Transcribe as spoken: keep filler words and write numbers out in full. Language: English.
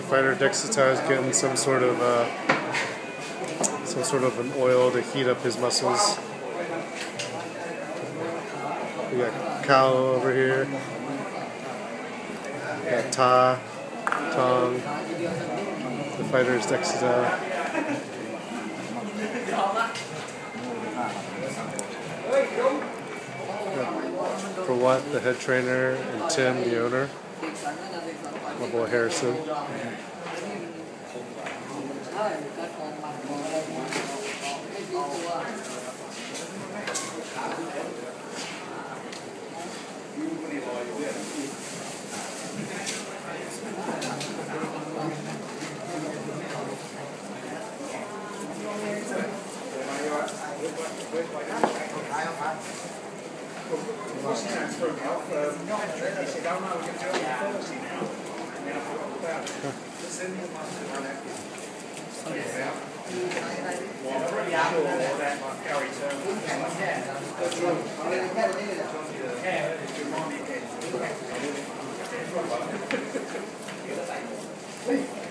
fighter Dexita is getting some sort of uh, some sort of an oil to heat up his muscles. We got Cal over here. We got Ta, Tong. The fighter is Dexita. For what? The head trainer, and Tim, the owner. My boy Harrison. Yeah.